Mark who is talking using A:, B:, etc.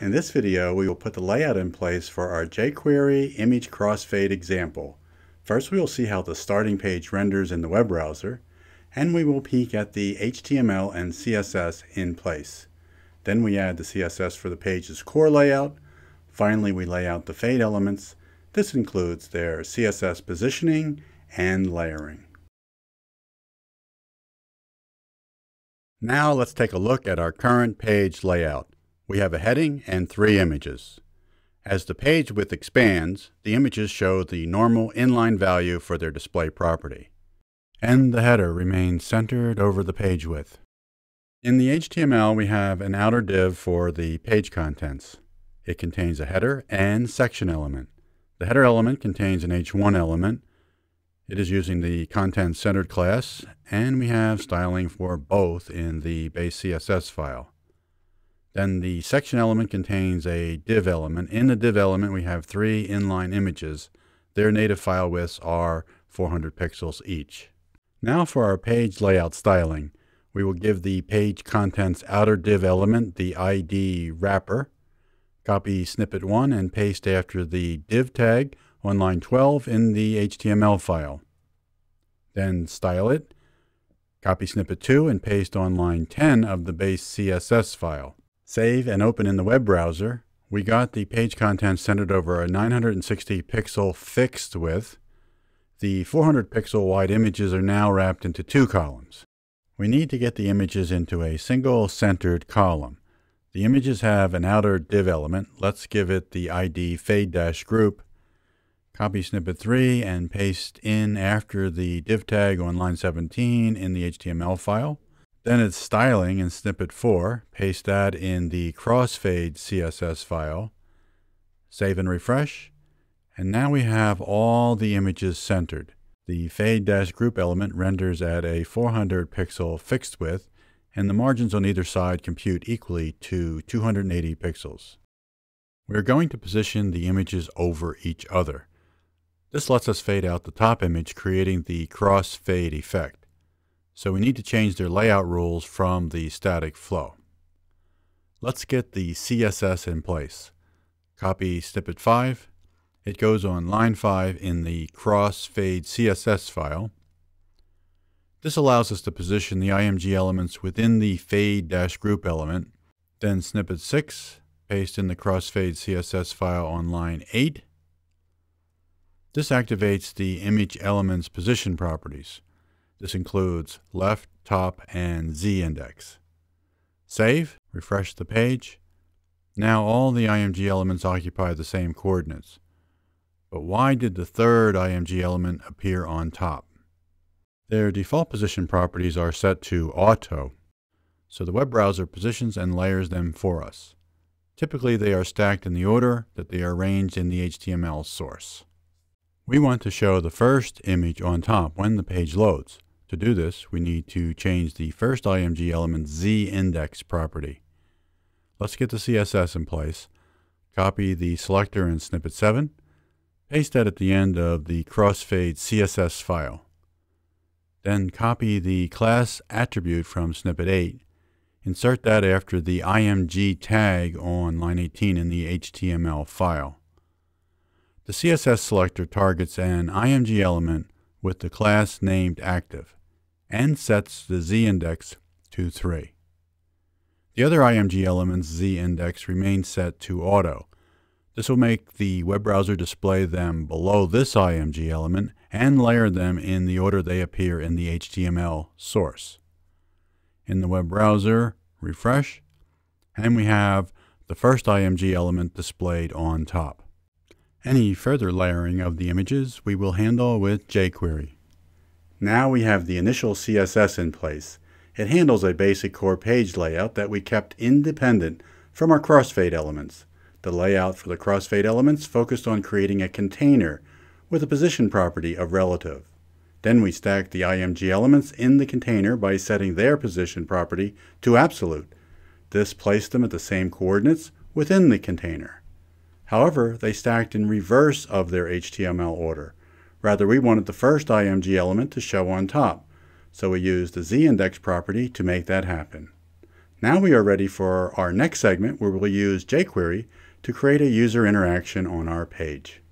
A: In this video, we will put the layout in place for our jQuery image crossfade example. First, we will see how the starting page renders in the web browser, and we will peek at the HTML and CSS in place. Then we add the CSS for the page's core layout. Finally, we lay out the fade elements. This includes their CSS positioning and layering. Now let's take a look at our current page layout. We have a heading and 3 images. As the page width expands, the images show the normal inline value for their display property. And the header remains centered over the page width. In the HTML, we have an outer div for the page contents. It contains a header and section element. The header element contains an H1 element. It is using the content centered class, and we have styling for both in the base CSS file. Then the section element contains a div element. In the div element, we have 3 inline images. Their native file widths are 400 pixels each. Now for our page layout styling. We will give the page contents outer div element the ID wrapper. Copy snippet 1 and paste after the div tag on line 12 in the HTML file. Then style it. Copy snippet 2 and paste on line 10 of the base CSS file. Save and open in the web browser. We got the page contents centered over a 960 pixel fixed width. The 400 pixel wide images are now wrapped into 2 columns. We need to get the images into a single centered column. The images have an outer div element. Let's give it the ID fade-group. Copy snippet 3 and paste in after the div tag on line 17 in the HTML file. Then it's styling in snippet 4. Paste that in the crossfade CSS file. Save and refresh. And now we have all the images centered. The fade-group element renders at a 400 pixel fixed width, and the margins on either side compute equally to 280 pixels. We're going to position the images over each other. This lets us fade out the top image, creating the crossfade effect. So we need to change their layout rules from the static flow. Let's get the CSS in place. Copy snippet 5. It goes on line 5 in the crossfade CSS file. This allows us to position the IMG elements within the fade-group element. Then snippet 6, paste in the crossfade CSS file on line 8. This activates the image element's position properties. This includes left, top, and Z index. Save, refresh the page. Now all the IMG elements occupy the same coordinates. But why did the third IMG element appear on top? Their default position properties are set to auto, so the web browser positions and layers them for us. Typically they are stacked in the order that they are arranged in the HTML source. We want to show the first image on top when the page loads. To do this, we need to change the first IMG element's Z index property. Let's get the CSS in place. Copy the selector in snippet 7. Paste that at the end of the crossfade CSS file. Then copy the class attribute from snippet 8. Insert that after the IMG tag on line 18 in the HTML file. The CSS selector targets an IMG element with the class named active and sets the Z index to 3. The other IMG element's Z index remains set to auto. This will make the web browser display them below this IMG element and layer them in the order they appear in the HTML source. In the web browser, refresh, and we have the first IMG element displayed on top. Any further layering of the images we will handle with jQuery. Now we have the initial CSS in place. It handles a basic core page layout that we kept independent from our crossfade elements. The layout for the crossfade elements focused on creating a container with a position property of relative. Then we stacked the IMG elements in the container by setting their position property to absolute. This placed them at the same coordinates within the container. However, they stacked in reverse of their HTML order. Rather, we wanted the first IMG element to show on top, so we used the Z index property to make that happen. Now we are ready for our next segment where we'll use jQuery to create a user interaction on our page.